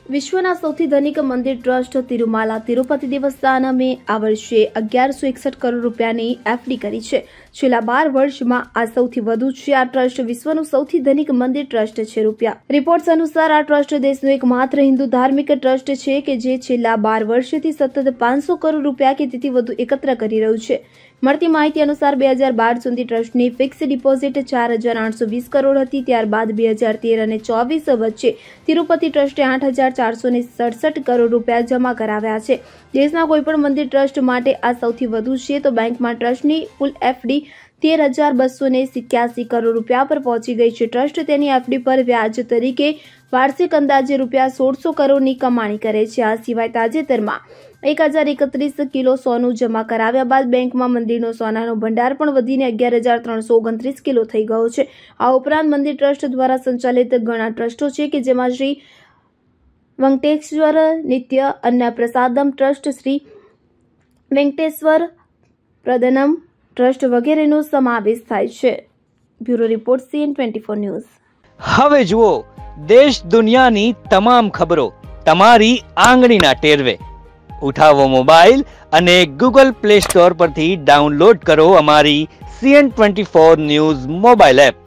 વિશ્વના સૌથી ધનિક મંદિર ટ્રસ્ટ તિરુમાલા તિરુપતિ દેવસ્થાનમે આ વર્ષે 1161 કરોડ રૂપિયાની એફડી કરી છે। છેલ્લા 12 વર્ષમાં આ સૌથી વધુ છે। આ ટ્રસ્ટ વિશ્વનું સૌથી ધનિક મંદિર ટ્રસ્ટ છે। રિપોર્ટ્સ અનુસાર આ ટ્રસ્ટ દેશનું એકમાત્ર હિન્દુ ધાર્મિક ટ્રસ્ટ છે કે જે છેલ્લા 12 વર્ષથી સતત 500 કરોડ રૂપિયા કે તેથી વધુ એકત્ર કરી રહ્યું છે। મળતી માહિતી અનુસાર 2012 સુધી ટ્રસ્ટની ફિક્સ ડિપોઝિટ 4820 કરોડ હતી। ત્યારબાદ 2013 અને 24 વચ્ચે તિરુપતિ ટ્રસ્ટે 8467 કરોડ રૂપિયા જમા કરાવ્યા છે। દેશના કોઈપણ મંદિર ટ્રસ્ટ માટે આ સૌથી વધુ છે। તો બેંકમાં ટ્રસ્ટની કુલ એફડી 13,287 કરોડ રૂપિયા પર પહોંચી ગઈ છે। ટ્રસ્ટ તેની એફડી પર વ્યાજ તરીકે વાર્ષિક અંદાજે રૂપિયા 1600 કરોડની કમાણી કરે છે। આ સિવાય તાજેતરમાં 1031 કિલો સોનું જમા કરાવ્યા બાદ બેંકમાં મંદિરનો સોનાનો ભંડાર પણ વધીને 11,329 કિલો થઈ ગયો છે। આ ઉપરાંત મંદિર ટ્રસ્ટ દ્વારા સંચાલિત ઘણા ટ્રસ્ટો છે કે જેમાં શ્રી વેંકટેશ્વર નિત્ય અન્ન પ્રસાદમ ટ્રસ્ટ, શ્રી વેંકટેશ્વર પ્રદનમ ટ્રસ્ટ વગેરેનો સમાવેશ થાય છે। Bureau report CN24 news. હવે જુઓ દેશ દુનિયાની તમામ ખબરો તમારી આંગળીના ટેરવે। ઉઠાવો મોબાઈલ અને Google Play Store પરથી ડાઉનલોડ કરો અમારી CN24 ન્યૂઝ મોબાઈલ એપ।